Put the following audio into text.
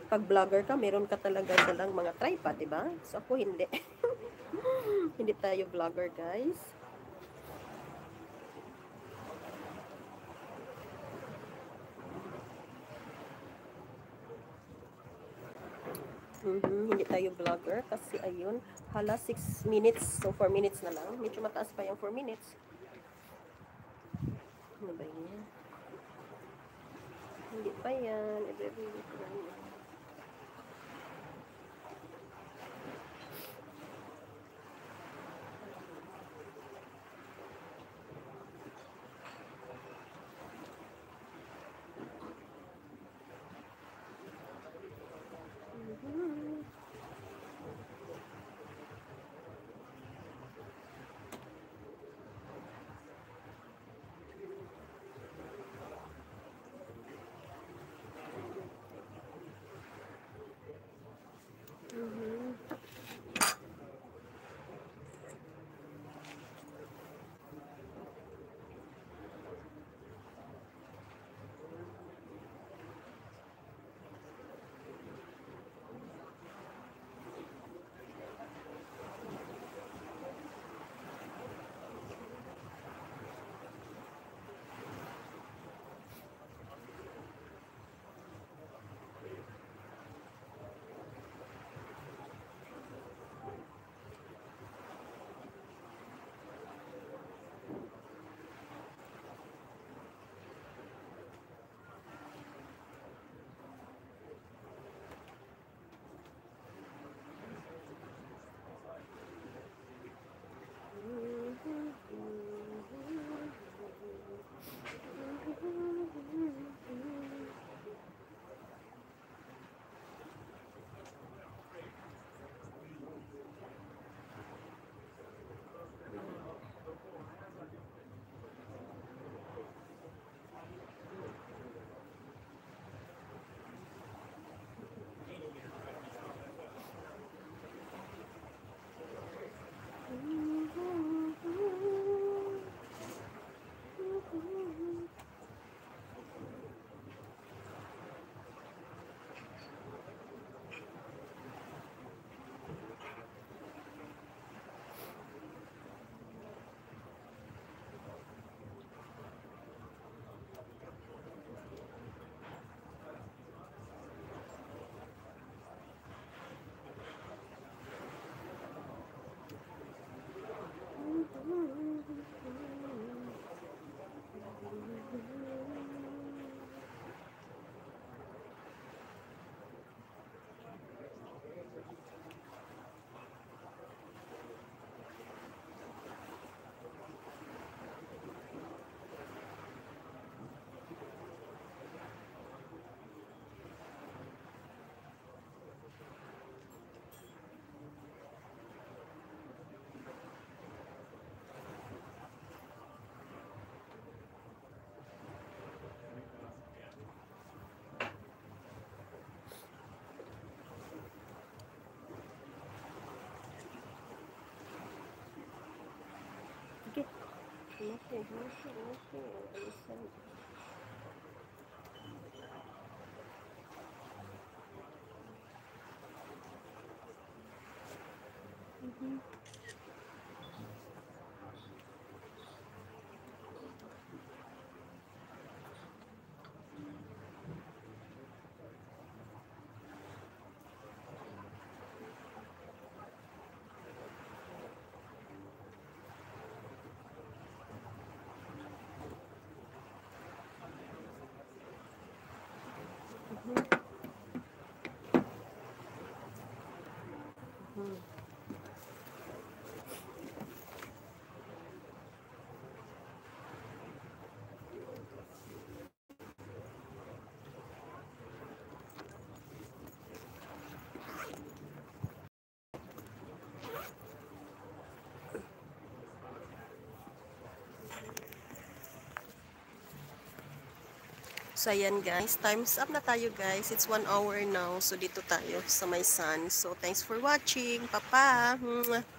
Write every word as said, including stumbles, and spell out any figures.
pag vlogger ka, meron ka talaga silang mga tripod, di ba? So ako hindi. Hindi tayo vlogger, guys. Mm-hmm. Hindi tayo vlogger kasi ayun, hala six minutes, so four minutes na lang. Medyo mataas pa yung four minutes. Ano ba yan? Hindi pa yan. Every week lang yan. Okay. Okay, okay, okay. Alisan. Mm-hmm. Mm-hmm. So, ayan guys. Time's up na tayo guys. It's one hour now. So, dito tayo sa my son. So, thanks for watching. Papa!